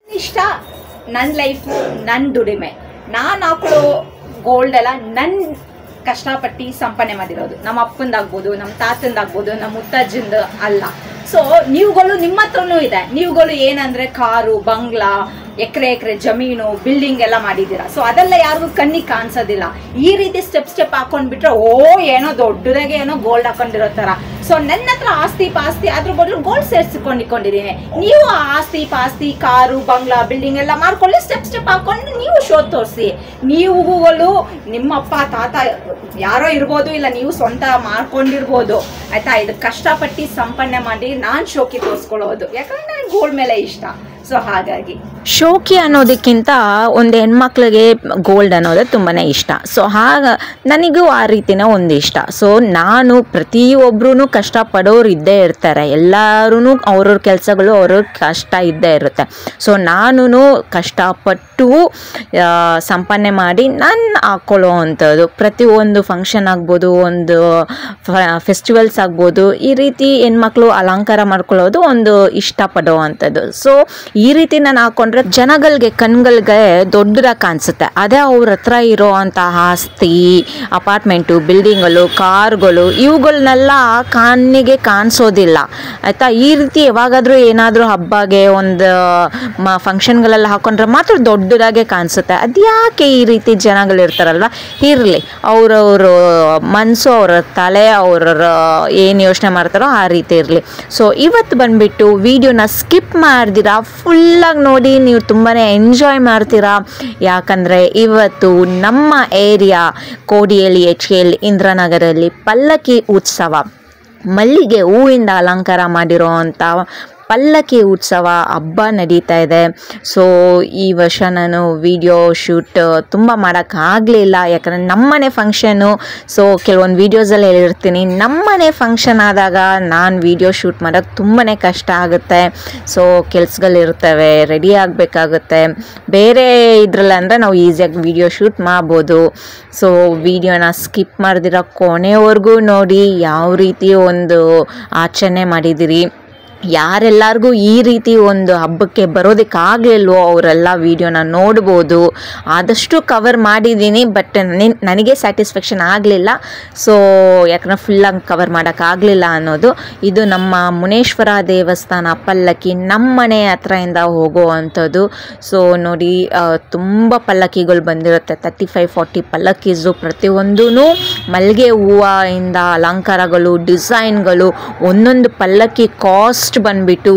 ಇಷ್ಟ ನನ್ನ ಲೈಫು ನನ್ನ ದುಡಿಮೆ ನಾನು ಹಾಕೊಳ್ಳೋ ಗೋಲ್ಡ್ ಎಲ್ಲ ನನ್ನ ಕಷ್ಟಪಟ್ಟು ಸಂಪಾದನೆ ಮಾಡಿರೋದು. ನಮ್ಮ ಅಪ್ಪಂದಾಗ್ಬೋದು, ನಮ್ಮ ತಾತಂದಾಗ್ಬೋದು, ನಮ್ಮ ಮುತ್ತಜ್ಜಂದು ಅಲ್ಲ. ಸೊ ನೀವುಗಳು ನಿಮ್ಮ ಹತ್ರನೂ ಇದೆ. ನೀವುಗಳು ಏನಂದ್ರೆ ಕಾರು, ಬಂಗ್ಲಾ, ಎಕರೆ ಜಮೀನು, ಬಿಲ್ಡಿಂಗ್ ಎಲ್ಲ ಮಾಡಿದ್ದೀರಾ. ಸೊ ಅದೆಲ್ಲ ಯಾರಿಗೂ ಕಣ್ಣಿಗೆ ಕಾಣಿಸೋದಿಲ್ಲ. ಈ ರೀತಿ ಸ್ಟೆಪ್ ಹಾಕೊಂಡ್ಬಿಟ್ರೆ ಏನೋ ದೊಡ್ಡದಾಗೆ ಏನೋ ಗೋಲ್ಡ್ ಹಾಕೊಂಡಿರೋ ಥರ. ಸೊ ನನ್ನ ಹತ್ರ ಆಸ್ತಿ ಪಾಸ್ತಿ ಅದ್ರ ಬದಲು ಗೋಲ್ಡ್ ಸೇರಿಸಿಕೊಂಡಿದ್ದೀನಿ. ನೀವು ಆಸ್ತಿ ಪಾಸ್ತಿ, ಕಾರು, ಬಂಗ್ಲಾ, ಬಿಲ್ಡಿಂಗ್ ಎಲ್ಲ ಮಾಡ್ಕೊಳ್ಳಿ. ಸ್ಟೆಪ್ ಹಾಕೊಂಡು ನೀವು ಶೋ ತೋರಿಸಿ. ನೀವುಗಳು ನಿಮ್ಮಪ್ಪ ತಾತ ಯಾರೋ ಇರ್ಬೋದು, ಇಲ್ಲ ನೀವು ಸ್ವಂತ ಮಾಡ್ಕೊಂಡಿರ್ಬೋದು, ಆಯ್ತಾ. ಇದು ಕಷ್ಟಪಟ್ಟು ಸಂಪಾದನೆ ಮಾಡಿ ನಾನು ಶೋಕಿ ತೋರಿಸ್ಕೊಳ್ಳೋದು, ಯಾಕಂದ್ರೆ ನನಗೆ ಗೋಲ್ಡ್ ಮೇಲೆ ಇಷ್ಟ. ಸೊ ಹಾಗಾಗಿ ಶೋಕಿ ಅನ್ನೋದಕ್ಕಿಂತ ಒಂದು ಹೆಣ್ಮಕ್ಳಿಗೆ ಗೋಲ್ಡ್ ಅನ್ನೋದು ತುಂಬಾ ಇಷ್ಟ. ಸೊ ನನಗೂ ಆ ರೀತಿನ ಒಂದು ಇಷ್ಟ. ಸೊ ನಾನು ಪ್ರತಿಯೊಬ್ಬರೂ ಕಷ್ಟಪಡೋರು ಇದ್ದೇ ಇರ್ತಾರೆ. ಎಲ್ಲರೂ ಅವ್ರವ್ರ ಕೆಲಸಗಳು ಅವ್ರವ್ರ ಕಷ್ಟ ಇದ್ದೇ ಇರುತ್ತೆ. ಸೊ ನಾನು ಕಷ್ಟಪಟ್ಟು ಸಂಪಾದನೆ ಮಾಡಿ ನಾನು ಹಾಕ್ಕೊಳ್ಳೋ ಅಂಥದ್ದು ಪ್ರತಿಯೊಂದು ಫಂಕ್ಷನ್ ಆಗ್ಬೋದು, ಒಂದು ಫೆಸ್ಟಿವಲ್ಸ್ ಆಗ್ಬೋದು, ಈ ರೀತಿ ಹೆಣ್ಮಕ್ಳು ಅಲಂಕಾರ ಮಾಡ್ಕೊಳ್ಳೋದು ಒಂದು ಇಷ್ಟಪಡೋ ಅಂಥದ್ದು. ಸೊ ಈ ರೀತಿ ನಾನು ಹಾಕೊಂಡ್ರೆ ಜನಗಳಿಗೆ ಕಣ್ಗಳಿಗೆ ದೊಡ್ಡದಾಗಿ ಕಾಣಿಸುತ್ತೆ. ಅದೇ ಅವ್ರ ಹತ್ರ ಇರೋ ಅಂತಹ ಆಸ್ತಿ, ಅಪಾರ್ಟ್ಮೆಂಟು, ಬಿಲ್ಡಿಂಗ್ಗಳು, ಕಾರ್ಗಳು ಇವುಗಳನ್ನೆಲ್ಲ ಕಣ್ಣಿಗೆ ಕಾಣಿಸೋದಿಲ್ಲ, ಆಯಿತಾ. ಈ ರೀತಿ ಯಾವಾಗಾದರೂ ಏನಾದರೂ ಹಬ್ಬಗೆ ಒಂದು ಫಂಕ್ಷನ್ಗಳೆಲ್ಲ ಹಾಕೊಂಡ್ರೆ ಮಾತ್ರ ದೊಡ್ಡದಾಗೆ ಕಾಣಿಸುತ್ತೆ. ಅದ್ಯಾಕೆ ಈ ರೀತಿ ಜನಗಳಿರ್ತಾರಲ್ವ, ಇರಲಿ, ಅವ್ರವ್ರ ಮನಸ್ಸು, ಅವರ ತಲೆ, ಅವ್ರವ್ರ ಏನು ಯೋಚನೆ ಮಾಡ್ತಾರೋ ಆ ರೀತಿ ಇರಲಿ. ಸೊ ಇವತ್ತು ಬಂದುಬಿಟ್ಟು ವಿಡಿಯೋನ ಸ್ಕಿಪ್ ಮಾಡ್ದಿರಾ ಫುಲ್ಲಾಗಿ ನೋಡಿ, ನೀವು ತುಂಬಾ ಎಂಜಾಯ್ ಮಾಡ್ತೀರಾ. ಯಾಕಂದರೆ ಇವತ್ತು ನಮ್ಮ ಏರಿಯಾ ಕೋಡಿಹಳ್ಳಿ, HKL, ಇಂದ್ರಾನಗರಲ್ಲಿ ಪಲ್ಲಕ್ಕಿ ಉತ್ಸವ, ಮಲ್ಲಿಗೆ ಹೂವಿಂದ ಅಲಂಕಾರ ಮಾಡಿರೋ ಅಂಥ ಪಲ್ಲಕ್ಕಿ ಉತ್ಸವ ಹಬ್ಬ ನಡೀತಾ ಇದೆ. ಸೊ ಈ ವರ್ಷ ನಾನು ವಿಡಿಯೋ ಶೂಟ್ ತುಂಬ ಮಾಡೋಕ್ಕಾಗಲಿಲ್ಲ, ಯಾಕಂದರೆ ನಮ್ಮನೆ ಫಂಕ್ಷನು. ಸೊ ಕೆಲವೊಂದು ವೀಡಿಯೋಸಲ್ಲಿ ಹೇಳಿರ್ತೀನಿ, ನಮ್ಮನೆ ಫಂಕ್ಷನ್ ಆದಾಗ ನಾನು ವಿಡಿಯೋ ಶೂಟ್ ಮಾಡೋಕ್ಕೆ ತುಂಬಾ ಕಷ್ಟ ಆಗುತ್ತೆ. ಸೊ ಕೆಲ್ಸಗಳಿರ್ತವೆ, ರೆಡಿ ಆಗಬೇಕಾಗುತ್ತೆ. ಬೇರೆ ಇದರಲ್ಲಂದರೆ ನಾವು ಈಸಿಯಾಗಿ ವಿಡಿಯೋ ಶೂಟ್ ಮಾಡ್ಬೋದು. ಸೊ ವಿಡಿಯೋನ ಸ್ಕಿಪ್ ಮಾಡ್ದಿರೋ ಕೊನೆವರೆಗೂ ನೋಡಿ ಯಾವ ರೀತಿ ಒಂದು ಆಚರಣೆ ಮಾಡಿದ್ದೀರಿ. ಯಾರೆಲ್ಲರಿಗೂ ಈ ರೀತಿ ಒಂದು ಹಬ್ಬಕ್ಕೆ ಬರೋದಕ್ಕಾಗಲಿಲ್ವೋ ಅವರೆಲ್ಲ ವಿಡಿಯೋನ ನೋಡ್ಬೋದು. ಆದಷ್ಟು ಕವರ್ ಮಾಡಿದ್ದೀನಿ, ಬಟ್ ನನಗೆ ಸ್ಯಾಟಿಸ್ಫ್ಯಾಕ್ಷನ್ ಆಗಲಿಲ್ಲ. ಸೊ ಯಾಕಂದರೆ ಫುಲ್ಲಾಗಿ ಕವರ್ ಮಾಡೋಕ್ಕಾಗಲಿಲ್ಲ ಅನ್ನೋದು. ಇದು ನಮ್ಮ ಮುನೇಶ್ವರ ದೇವಸ್ಥಾನ ಪಲ್ಲಕ್ಕಿ ನಮ್ಮ ಮನೆ ಹತ್ರದಿಂದ ಹೋಗೋ ಅಂಥದ್ದು. ಸೊ ನೋಡಿ, ತುಂಬ ಪಲ್ಲಕ್ಕಿಗಳು ಬಂದಿರುತ್ತೆ, 35-40 ಪಲ್ಲಕ್ಕೀಸು. ಪ್ರತಿಯೊಂದೂ ಮಲ್ಲಿಗೆ ಹೂವಿಂದ ಅಲಂಕಾರಗಳು, ಡಿಸೈನ್ಗಳು. ಒಂದೊಂದು ಪಲ್ಲಕ್ಕಿ ಕಾಸ್ಟ್ ಬಂದ್ಬಿಟ್ಟು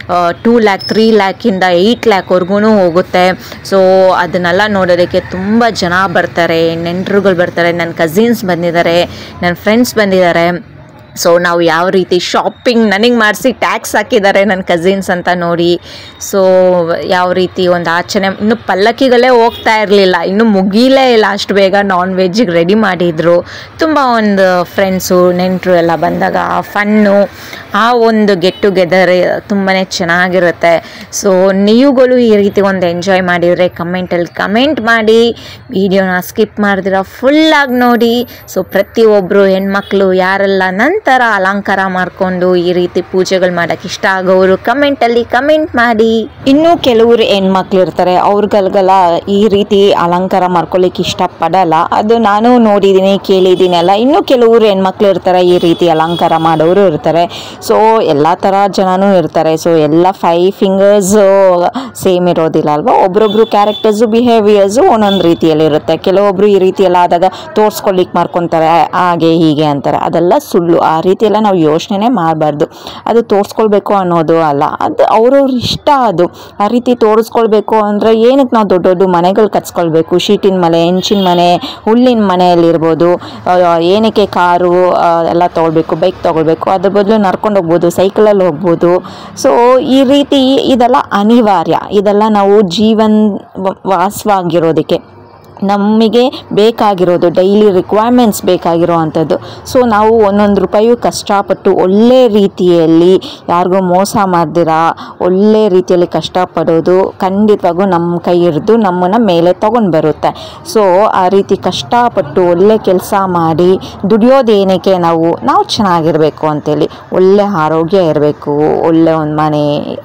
2 lakh 3 lakhಯಿಂದ 8 lakhವರೆಗೂ ಹೋಗುತ್ತೆ. ಸೊ ಅದನ್ನೆಲ್ಲ ನೋಡೋದಕ್ಕೆ ತುಂಬ ಜನ ಬರ್ತಾರೆ, ನೆಂಟರುಗಳು ಬರ್ತಾರೆ, ನನ್ನ ಕಸಿನ್ಸ್ ಬಂದಿದ್ದಾರೆ, ನನ್ನ ಫ್ರೆಂಡ್ಸ್ ಬಂದಿದ್ದಾರೆ. ಸೊ ನಾವು ಯಾವ ರೀತಿ ಶಾಪಿಂಗ್ ನನಗೆ ಮಾಡಿಸಿ ಟ್ಯಾಕ್ಸ್ ಹಾಕಿದ್ದಾರೆ ನನ್ನ ಕಸಿನ್ಸ್ ಅಂತ ನೋಡಿ. ಸೊ ಯಾವ ರೀತಿ ಒಂದು ಆಚರಣೆ, ಇನ್ನು ಪಲ್ಲಕ್ಕಿಗಳೇ ಹೋಗ್ತಾ ಇರಲಿಲ್ಲ, ಇನ್ನು ಮುಗೀಲೇ ಇಲ್ಲ ಅಷ್ಟು ಬೇಗ ನಾನ್ ವೆಜ್ಜಿಗೆ ರೆಡಿ ಮಾಡಿದರು. ತುಂಬ ಒಂದು ಫ್ರೆಂಡ್ಸು ನೆಂಟರು ಎಲ್ಲ ಬಂದಾಗ ಆ ಫನ್ನು, ಆ ಒಂದು ಗೆಟ್ ಟುಗೆದರ್ ತುಂಬಾ ಚೆನ್ನಾಗಿರುತ್ತೆ. ಸೊ ನೀವುಗಳು ಈ ರೀತಿ ಒಂದು ಎಂಜಾಯ್ ಮಾಡಿದರೆ ಕಮೆಂಟಲ್ಲಿ ಕಮೆಂಟ್ ಮಾಡಿ, ವಿಡಿಯೋನ ಸ್ಕಿಪ್ ಮಾಡಿದಿರ ಫುಲ್ಲಾಗಿ ನೋಡಿ. ಸೊ ಪ್ರತಿಯೊಬ್ಬರು ಹೆಣ್ಮಕ್ಳು ಯಾರೆಲ್ಲ ನಂತರ ಅಲಂಕಾರ ಮಾಡಿಕೊಂಡು ಈ ರೀತಿ ಪೂಜೆಗಳು ಮಾಡೋಕ್ಕೆ ಇಷ್ಟ ಆಗೋರು ಕಮೆಂಟಲ್ಲಿ ಕಮೆಂಟ್ ಮಾಡಿ. ಇನ್ನೂ ಕೆಲವರು ಹೆಣ್ಮಕ್ಳು ಇರ್ತಾರೆ, ಅವ್ರಿಗೆಲ್ಲ ಈ ರೀತಿ ಅಲಂಕಾರ ಮಾಡ್ಕೊಳ್ಳಿಕ್ಕೆ ಇಷ್ಟಪಡಲ್ಲ. ಅದು ನಾನು ನೋಡಿದ್ದೀನಿ, ಕೇಳಿದ್ದೀನಿ ಎಲ್ಲ. ಇನ್ನೂ ಕೆಲವರು ಹೆಣ್ಮಕ್ಳು ಇರ್ತಾರೆ, ಈ ರೀತಿ ಅಲಂಕಾರ ಮಾಡೋರು ಇರ್ತಾರೆ. ಸೊ ಎಲ್ಲ ಥರ ಜನನೂ ಇರ್ತಾರೆ. ಸೊ ಎಲ್ಲ 5 ಫಿಂಗರ್ಸು ಸೇಮ್ ಇರೋದಿಲ್ಲ ಅಲ್ವಾ. ಒಬ್ರೊಬ್ರು ಕ್ಯಾರೆಕ್ಟರ್ಸು, ಬಿಹೇವಿಯರ್ಸು ಒಂದೊಂದು ರೀತಿಯಲ್ಲಿರುತ್ತೆ. ಕೆಲವೊಬ್ರು ಈ ರೀತಿ ಎಲ್ಲ ಆದಾಗ ತೋರಿಸ್ಕೊಳ್ಳಿಕ್ಕೆ ಮಾಡ್ಕೊತಾರೆ, ಹಾಗೆ ಹೀಗೆ ಅಂತಾರೆ. ಅದೆಲ್ಲ ಸುಳ್ಳು. ಆ ರೀತಿ ಎಲ್ಲ ನಾವು ಯೋಚನೆ ಮಾಡಬಾರ್ದು. ಅದು ತೋರಿಸ್ಕೊಳ್ಬೇಕು ಅನ್ನೋದು ಅಲ್ಲ, ಅದು ಅವ್ರವ್ರ ಇಷ್ಟ. ಅದು ಆ ರೀತಿ ತೋರಿಸ್ಕೊಳ್ಬೇಕು ಅಂದರೆ ಏನಕ್ಕೆ ನಾವು ದೊಡ್ಡ ದೊಡ್ಡ ಮನೆಗಳು ಕಟ್ಸ್ಕೊಳ್ಬೇಕು, ಶೀಟಿನ ಮನೆ, ಹೆಂಚಿನ ಮನೆ, ಹುಲ್ಲಿನ ಮನೆಯಲ್ಲಿರ್ಬೋದು. ಏನಕ್ಕೆ ಕಾರು ಎಲ್ಲ ತೊಗೊಳ್ಬೇಕು, ಬೈಕ್ ತೊಗೊಳ್ಬೇಕು, ಅದ್ರ ಬದಲು ನಡ್ಕೊಂಡು ಹೋಗ್ಬೋದು, ಸೈಕಲಲ್ಲಿ ಹೋಗ್ಬೋದು. ಸೊ ಈ ರೀತಿ ಇದೆಲ್ಲ ಅನಿವಾರ್ಯ. ಇದೆಲ್ಲ ನಾವು ವಾಸವಾಗಿರೋದಕ್ಕೆ ನಮಗೆ ಬೇಕಾಗಿರೋದು ಡೈಲಿ ರಿಕ್ವೈರ್ಮೆಂಟ್ಸ್ ಬೇಕಾಗಿರೋ ಅಂಥದ್ದು. ಸೊ ನಾವು ಒಂದೊಂದು ರೂಪಾಯು ಕಷ್ಟಪಟ್ಟು ಒಳ್ಳೆ ರೀತಿಯಲ್ಲಿ ಯಾರಿಗೂ ಮೋಸ ಮಾಡ್ದಿರ ಒಳ್ಳೆ ರೀತಿಯಲ್ಲಿ ಕಷ್ಟಪಡೋದು ಖಂಡಿತವಾಗೂ ನಮ್ಮ ಕೈ ಹಿಡಿದು ನಮ್ಮನ್ನು ಮೇಲೆ ತೊಗೊಂಡು ಬರುತ್ತೆ. ಸೊ ಆ ರೀತಿ ಕಷ್ಟಪಟ್ಟು ಒಳ್ಳೆ ಕೆಲಸ ಮಾಡಿ ದುಡಿಯೋದೇನಕ್ಕೆ ನಾವು ಚೆನ್ನಾಗಿರಬೇಕು ಅಂತೇಳಿ, ಒಳ್ಳೆ ಆರೋಗ್ಯ ಇರಬೇಕು, ಒಳ್ಳೆ ಒಂದು ಮನೆ,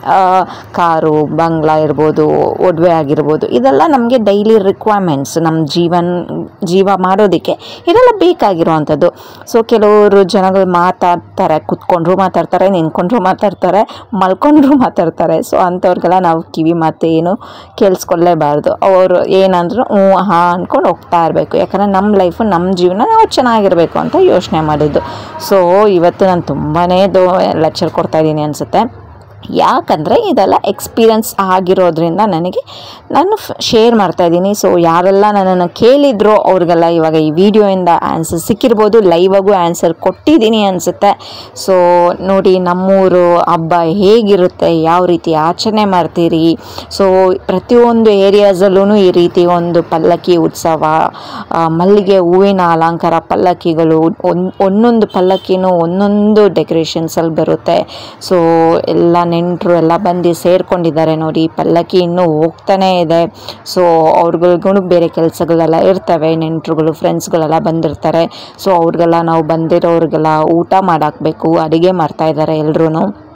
ಕಾರು, ಬಂಗ್ಲಾ ಇರ್ಬೋದು, ಒಡವೆ ಆಗಿರ್ಬೋದು, ಇದೆಲ್ಲ ನಮಗೆ ಡೈಲಿ ರಿಕ್ವೈರ್ಮೆಂಟ್ಸ್ ನಮ್ಮ ಜೀವ ಮಾಡೋದಕ್ಕೆ ಇದೆಲ್ಲ ಬೇಕಾಗಿರುವಂಥದ್ದು. ಸೊ ಕೆಲವರು ಜನಗಳು ಮಾತಾಡ್ತಾರೆ, ಕುತ್ಕೊಂಡ್ರು ಮಾತಾಡ್ತಾರೆ, ನಿಂತ್ಕೊಂಡ್ರು ಮಾತಾಡ್ತಾರೆ, ಮಲ್ಕೊಂಡ್ರು ಮಾತಾಡ್ತಾರೆ. ಸೊ ಅಂಥವ್ರಿಗೆಲ್ಲ ನಾವು ಕಿವಿ ಮಾತು ಏನು ಕೇಳಿಸ್ಕೊಳ್ಳೇಬಾರ್ದು. ಅವರು ಏನಂದ್ರು ಹಾಂ ಅಂದ್ಕೊಂಡು ಹೋಗ್ತಾ ಇರಬೇಕು. ಯಾಕಂದರೆ ನಮ್ಮ ಲೈಫು ನಮ್ಮ ಜೀವನ ನಾವು ಚೆನ್ನಾಗಿರಬೇಕು ಅಂತ ಯೋಚನೆ ಮಾಡಿದ್ದು. ಸೊ ಇವತ್ತು ನಾನು ತುಂಬಾ ಲೆಕ್ಚರ್ ಕೊಡ್ತಾಯಿದ್ದೀನಿ ಅನಿಸುತ್ತೆ. ಯಾಕಂದರೆ ಇದೆಲ್ಲ ಎಕ್ಸ್ಪೀರಿಯನ್ಸ್ ಆಗಿರೋದ್ರಿಂದ ನಾನು ಶೇರ್ ಮಾಡ್ತಾಯಿದ್ದೀನಿ. ಸೊ ಯಾರೆಲ್ಲ ನನ್ನನ್ನು ಕೇಳಿದ್ರೋ ಅವ್ರಿಗೆಲ್ಲ ಇವಾಗ ಈ ವಿಡಿಯೋಯಿಂದ ಆನ್ಸರ್ ಸಿಕ್ಕಿರ್ಬೋದು, ಲೈವಾಗೂ ಆನ್ಸರ್ ಕೊಟ್ಟಿದ್ದೀನಿ ಅನಿಸುತ್ತೆ. ಸೊ ನೋಡಿ ನಮ್ಮೂರು ಹಬ್ಬ ಹೇಗಿರುತ್ತೆ, ಯಾವ ರೀತಿ ಆಚರಣೆ ಮಾಡ್ತೀರಿ. ಸೊ ಪ್ರತಿಯೊಂದು ಏರಿಯಾಸಲ್ಲೂ ಈ ರೀತಿ ಒಂದು ಪಲ್ಲಕ್ಕಿ ಉತ್ಸವ, ಮಲ್ಲಿಗೆ ಹೂವಿನ ಅಲಂಕಾರ ಪಲ್ಲಕ್ಕಿಗಳು, ಒಂದೊಂದು ಪಲ್ಲಕ್ಕಿನೂ ಒಂದೊಂದು ಡೆಕೋರೇಷನ್ಸಲ್ಲಿ ಬರುತ್ತೆ. ಸೊ ಎಲ್ಲ ನೆಂಟರು ಎಲ್ಲ ಬಂದು ಸೇರ್ಕೊಂಡಿದ್ದಾರೆ ನೋಡಿ. ಪಲ್ಲಕ್ಕಿ ಇನ್ನೂ ಹೋಗ್ತಾನೇ ಇದೆ. ಸೊ ಅವ್ರಿಗೂ ಬೇರೆ ಕೆಲಸಗಳೆಲ್ಲ ಇರ್ತವೆ, ನೆಂಟರುಗಳು ಫ್ರೆಂಡ್ಸ್ಗಳೆಲ್ಲ ಬಂದಿರ್ತಾರೆ. ಸೊ ಅವ್ರಿಗೆಲ್ಲ ನಾವು ಬಂದಿರೋರಿಗೆಲ್ಲ ಊಟ ಮಾಡಾಕಬೇಕು, ಅಡುಗೆ ಮಾಡ್ತಾಯಿದ್ದಾರೆ ಎಲ್ಲರೂ.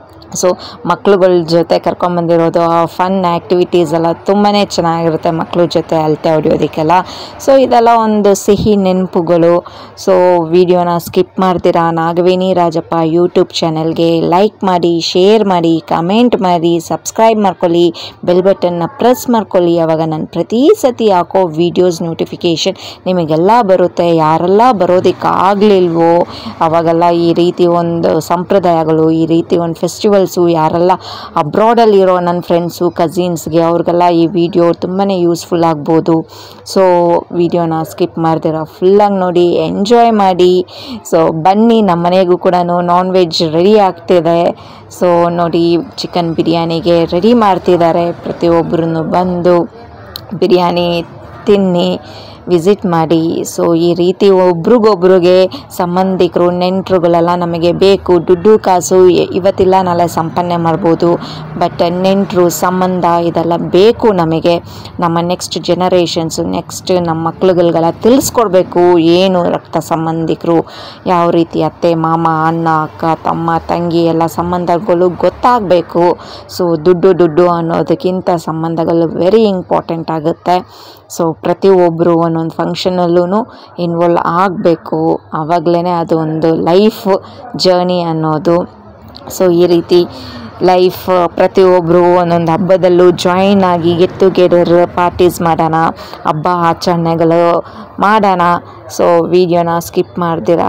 ಸೊ ಮಕ್ಳುಗಳ ಜೊತೆ ಕರ್ಕೊಂಬಂದಿರೋದು ಫನ್ ಆ್ಯಕ್ಟಿವಿಟೀಸ್ ಎಲ್ಲ ತುಂಬಾ ಚೆನ್ನಾಗಿರುತ್ತೆ ಮಕ್ಳ ಜೊತೆ ಅಳತೆ ಹೊಡಿಯೋದಕ್ಕೆಲ್ಲ. ಸೊ ಇದೆಲ್ಲ ಒಂದು ಸಿಹಿ ನೆನಪುಗಳು. ಸೊ ವಿಡಿಯೋನ ಸ್ಕಿಪ್ ಮಾಡ್ತೀರಾ ನಾಗವೇಣಿ ರಾಜಪ್ಪ ಯೂಟ್ಯೂಬ್ ಚಾನೆಲ್ಗೆ ಲೈಕ್ ಮಾಡಿ, ಶೇರ್ ಮಾಡಿ, ಕಮೆಂಟ್ ಮಾಡಿ, ಸಬ್ಸ್ಕ್ರೈಬ್ ಮಾಡ್ಕೊಳ್ಳಿ, ಬೆಲ್ ಬಟನ್ನ ಪ್ರೆಸ್ ಮಾಡ್ಕೊಳ್ಳಿ. ಆವಾಗ ನಾನು ಪ್ರತಿ ಸತಿ ಹಾಕೋ ವೀಡಿಯೋಸ್ ನೋಟಿಫಿಕೇಷನ್ ನಿಮಗೆಲ್ಲ ಬರುತ್ತೆ. ಯಾರೆಲ್ಲ ಬರೋದಕ್ಕಾಗಲಿಲ್ವೋ ಅವಾಗೆಲ್ಲ ಈ ರೀತಿ ಒಂದು ಸಂಪ್ರದಾಯಗಳು, ಈ ರೀತಿ ಒಂದು ಫೆಸ್ಟಿವಲ್ಸು, ಯಾರೆಲ್ಲ ಅಬ್ರಾಡಲ್ಲಿರೋ ನನ್ನ ಫ್ರೆಂಡ್ಸು ಕಝಿನ್ಸ್ಗೆ ಅವ್ರಿಗೆಲ್ಲ ಈ ವಿಡಿಯೋ ತುಂಬಾ ಯೂಸ್ಫುಲ್ ಆಗ್ಬೋದು. ಸೊ ವಿಡಿಯೋನ ಸ್ಕಿಪ್ ಮಾಡ್ದಿರ ಫುಲ್ಲಾಗಿ ನೋಡಿ, ಎಂಜಾಯ್ ಮಾಡಿ. ಸೊ ಬನ್ನಿ, ನಮ್ಮ ಮನೆಗೂ ಕೂಡ ನಾನ್ ವೆಜ್ ರೆಡಿ ಆಗ್ತಿದೆ. ಸೊ ನೋಡಿ ಚಿಕನ್ ಬಿರಿಯಾನಿಗೆ ರೆಡಿ ಮಾಡ್ತಿದ್ದಾರೆ. ಪ್ರತಿಯೊಬ್ಬರೂ ಬಂದು ಬಿರಿಯಾನಿ ತಿನ್ನಿ, ವಿಸಿಟ್ ಮಾಡಿ. ಸೊ ಈ ರೀತಿ ಒಬ್ರಿಗೊಬ್ರಿಗೆ ಸಂಬಂಧಿಕರು ನೆಂಟರುಗಳೆಲ್ಲ ನಮಗೆ ಬೇಕು. ದುಡ್ಡು ಕಾಸು ಇವತ್ತಿಲ್ಲ ನಾಳೆ ಸಂಪಾದನೆ ಮಾಡ್ಬೋದು, ಬಟ್ ನೆಂಟರು ಸಂಬಂಧ ಇದೆಲ್ಲ ಬೇಕು ನಮಗೆ. ನಮ್ಮ ನೆಕ್ಸ್ಟ್ ಜನರೇಷನ್ಸು, ನೆಕ್ಸ್ಟ್ ನಮ್ಮ ಮಕ್ಳುಗಳಿಗೆಲ್ಲ ತಿಳಿಸ್ಕೊಡ್ಬೇಕು ಏನು ರಕ್ತ ಸಂಬಂಧಿಕರು, ಯಾವ ರೀತಿ ಅತ್ತೆ ಮಾಮ, ಅಣ್ಣ ಅಕ್ಕ ತಮ್ಮ ತಂಗಿ ಎಲ್ಲ ಸಂಬಂಧಗಳು ಗೊತ್ತಾಗಬೇಕು. ಸೊ ದುಡ್ಡು ಅನ್ನೋದಕ್ಕಿಂತ ಸಂಬಂಧಗಳು ವೆರಿ ಇಂಪಾರ್ಟೆಂಟ್ ಆಗುತ್ತೆ. ಸೊ ಪ್ರತಿಯೊಬ್ಬರು ಒಂದೊಂದು ಫಂಕ್ಷನಲ್ಲೂ ಇನ್ವಾಲ್ವ್ ಆಗಬೇಕು, ಆವಾಗಲೇ ಅದು ಒಂದು ಲೈಫ್ ಜರ್ನಿ ಅನ್ನೋದು. ಸೊ ಈ ರೀತಿ ಲೈಫ್ ಪ್ರತಿಯೊಬ್ಬರು ಒಂದೊಂದು ಹಬ್ಬದಲ್ಲೂ ಜಾಯಿನ್ ಆಗಿ ಗೆಟ್ ಟುಗೆದರ್ ಪಾರ್ಟೀಸ್ ಮಾಡೋಣ, ಹಬ್ಬ ಆಚರಣೆಗಳು ಮಾಡೋಣ. ಸೊ ವಿಡಿಯೋನ ಸ್ಕಿಪ್ ಮಾಡ್ದಿರ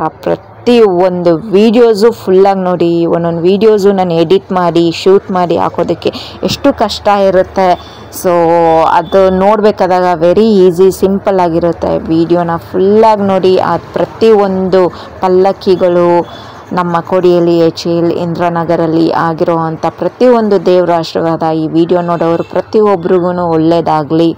ಒಂದು ವೀಡಿಯೋಸು ಫುಲ್ಲಾಗಿ ನೋಡಿ. ಒಂದೊಂದು ವೀಡಿಯೋಸು ನಾನು ಎಡಿಟ್ ಮಾಡಿ ಶೂಟ್ ಮಾಡಿ ಹಾಕೋದಕ್ಕೆ ಎಷ್ಟು ಕಷ್ಟ ಇರುತ್ತೆ. ಸೊ ಅದು ನೋಡಬೇಕಾದಾಗ ವೆರಿ ಈಸಿ ಸಿಂಪಲ್ ಆಗಿರುತ್ತೆ. ವಿಡಿಯೋನ ಫುಲ್ಲಾಗಿ ನೋಡಿ. ಅದು ಪ್ರತಿಯೊಂದು ಪಲ್ಲಕ್ಕಿಗಳು ನಮ್ಮ ಕೋಡಿಯಲ್ಲಿ HL ಇಂದ್ರನಗರಲ್ಲಿ ಆಗಿರೋ ಅಂಥ ಪ್ರತಿಯೊಂದು ದೇವರ ಆಶೀರ್ವಾದ ಈ ವಿಡಿಯೋ ನೋಡೋರು ಪ್ರತಿಯೊಬ್ಬರಿಗೂ ಒಳ್ಳೆಯದಾಗಲಿ.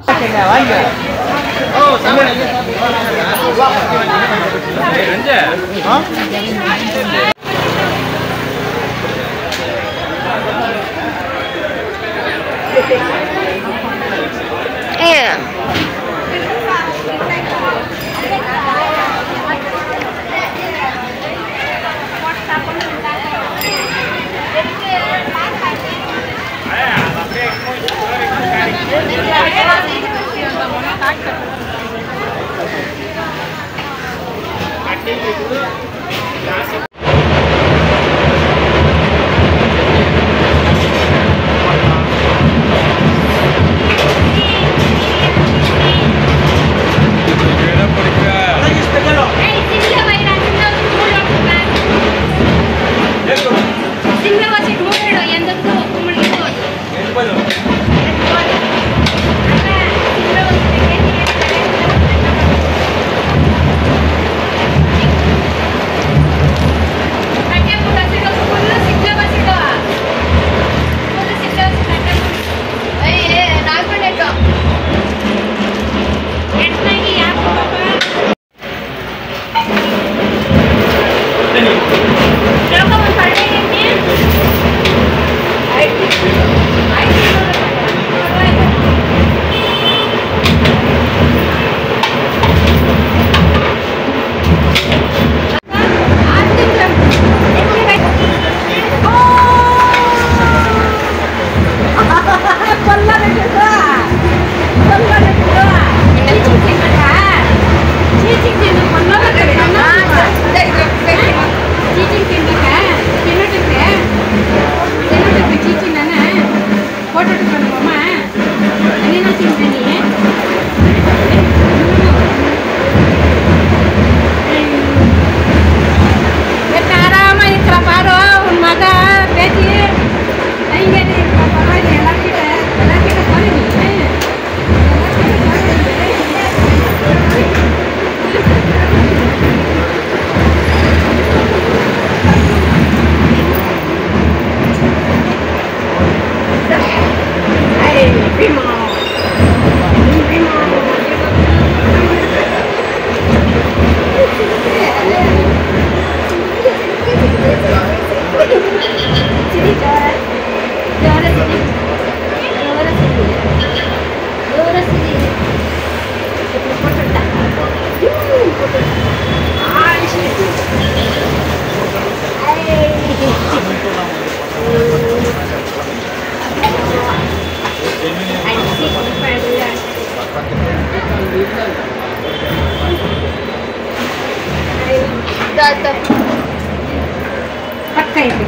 ಪಕ್ಕ ಇದೆ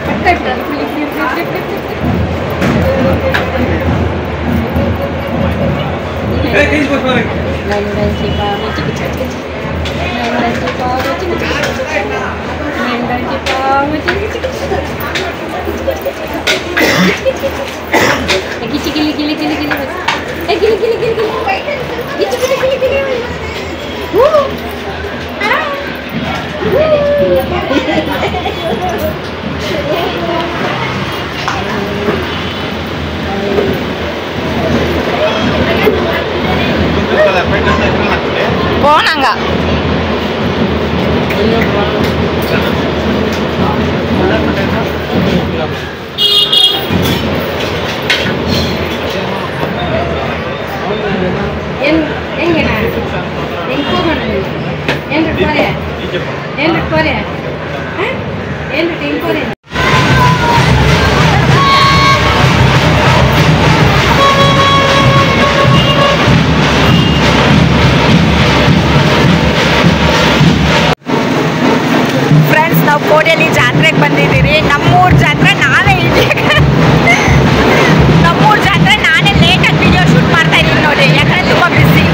போனாங்க ಫ್ರೆಂಡ್ಸ್, ನಾವು ಕೋಡಿಯಲ್ಲಿ ಜಾತ್ರೆಗೆ ಬಂದಿದ್ದೀರಿ. ನಮ್ಮೂರ ಜಾತ್ರೆ ನಾವೇ ನಮ್ಮೂರ ಜಾತ್ರೆ ನಾನೇ ಲೇಟಾಗಿ ವಿಡಿಯೋ ಶೂಟ್ ಮಾಡ್ತಾ ಇದ್ದೀನಿ ನೋಡಿ, ಯಾಕಂದ್ರೆ ತುಂಬ ಬಿಸಿ.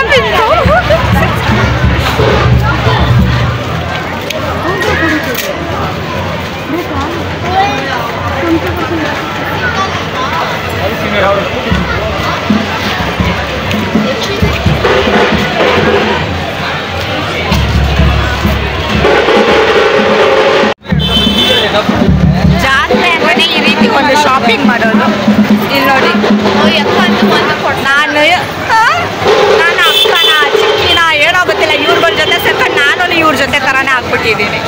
ಜಾತ್ರೆ ಅಂದ್ರೆ ಈ ರೀತಿ ಒಂದು ಶಾಪಿಂಗ್ ಮಾಡೋದು. ಇಲ್ಲಿ ನೋಡಿ, ನಾನು ಅಕ್ಕನ ಚಿಕ್ಕಿನ ಏನೋ ಗೊತ್ತಿಲ್ಲ, ಇವ್ರಗಳ ಜೊತೆ ಸೇರ್ಕೊಂಡು ನಾನು ಇವ್ರ ಜೊತೆ ಥರನೇ ಆಗ್ಬಿಟ್ಟಿದ್ದೀನಿ.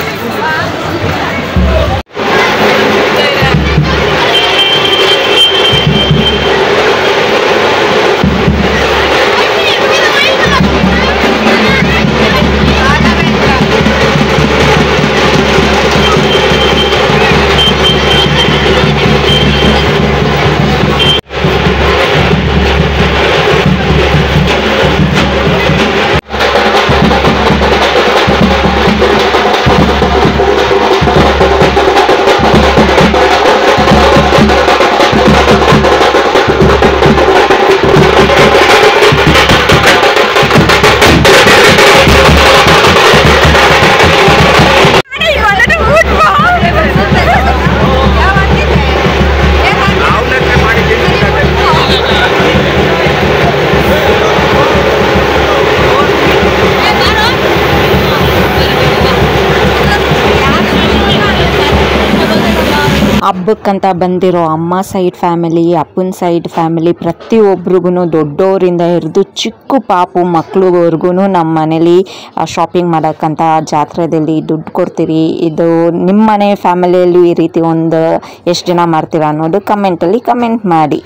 ಹಬ್ಬಕ್ಕಂತ ಬಂದಿರೋ ಅಮ್ಮ ಸೈಡ್ ಫ್ಯಾಮಿಲಿ, ಅಪ್ಪನ ಸೈಡ್ ಫ್ಯಾಮಿಲಿ, ಪ್ರತಿಯೊಬ್ರಿಗೂ ದೊಡ್ಡವರಿಂದ ಹಿಡಿದು ಚಿಕ್ಕ ಪಾಪು ಮಕ್ಳಿವರೆಗೂ ನಮ್ಮ ಮನೇಲಿ ಶಾಪಿಂಗ್ ಮಾಡೋಕ್ಕಂತ ಜಾತ್ರೆಯಲ್ಲಿ ದುಡ್ಡು ಕೊಡ್ತೀರಿ. ಇದು ನಿಮ್ಮ ಮನೆ ಫ್ಯಾಮಿಲಿಯಲ್ಲೂ ಈ ರೀತಿ ಒಂದು ಎಷ್ಟು ಜನ ಮಾಡ್ತೀರಾ ಅನ್ನೋದು ಕಮೆಂಟಲ್ಲಿ ಕಮೆಂಟ್ ಮಾಡಿ.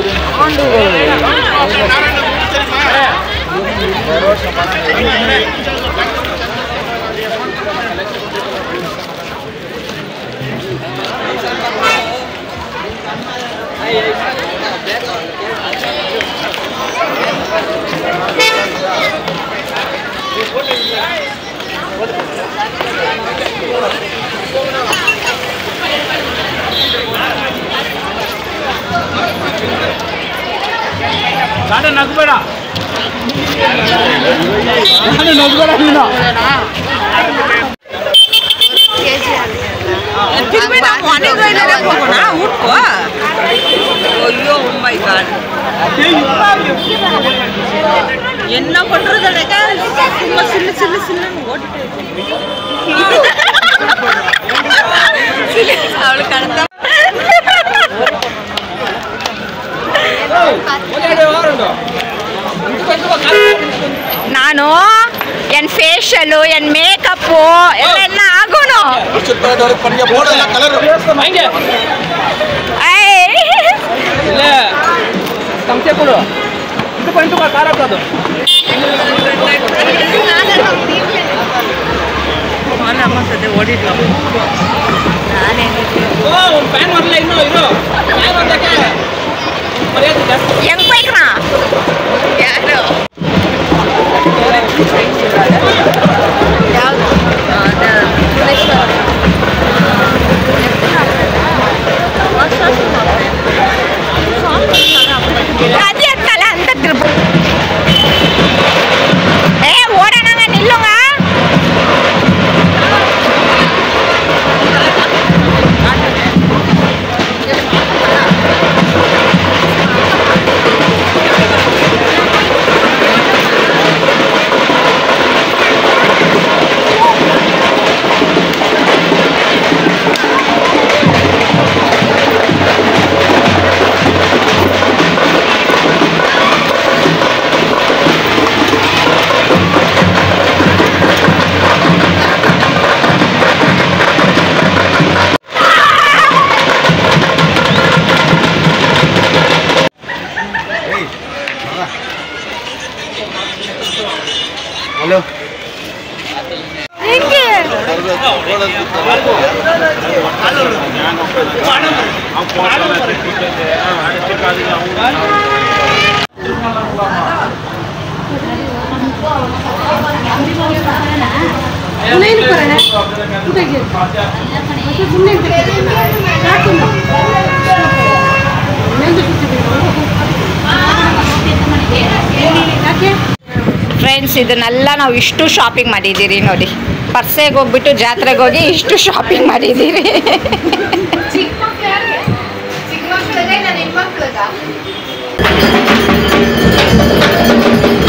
ನಗ್ಬೇಡ ಅಯ್ಯೋ ಮೈ ಗಾಡ್ என்ன பண்றதுடா சும்மா சில்லு சில்லு சில்லுன்னு ஓடிட்டே அவளுக்கு அடுத்த ನಾನು ಎನ್ ಫೇಶಿಯಲ್ ಎನ್ ಮೇಕಪ್ ಎಲ್ಲ ಆಗೋನು ಅಮ್ಮ ಸದ್ಯ ಓಡಿದ್ಲು ಹೆಂಗ್ ಬೇಕ್ರಾ ಯಾರು ಅದೇ ಅಂತಲ್ಲ ಅಂತ ತಿರ್ಬು ಓಡೋಣ ನಿಲ್ಲುಂಗ ಹಲೋ ಫ್ರೆಂಡ್ಸ್ ಇದನ್ನೆಲ್ಲ ನಾವು ಇಷ್ಟು ಶಾಪಿಂಗ್ ಮಾಡಿದ್ದೀರಿ ನೋಡಿ ಪರ್ಸೆಗೆ ಹೋಗ್ಬಿಟ್ಟು ಜಾತ್ರೆಗೆ ಹೋಗಿ ಇಷ್ಟು ಶಾಪಿಂಗ್ ಮಾಡಿದ್ದೀರಿ ಚಿಕ್ಕ ಮಕ್ಕಳಿಗೆ